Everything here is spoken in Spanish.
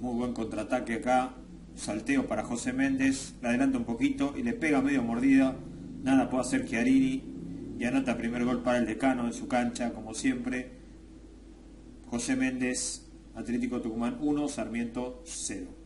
Muy buen contraataque acá. Salteo para José Méndez. Le adelanta un poquito y le pega medio mordida. Nada puede hacer Chiarini. Y anota primer gol para el Decano en su cancha, como siempre. José Méndez, Atlético Tucumán 1, Sarmiento 0.